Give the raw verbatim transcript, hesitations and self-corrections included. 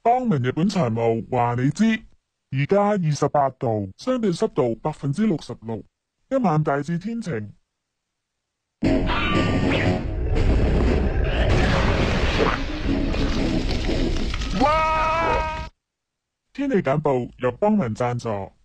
邦民日本財務話你知，而家二十八度，相對濕度百分之六十六，一晚大致天晴。哇！天氣簡報由邦民贊助。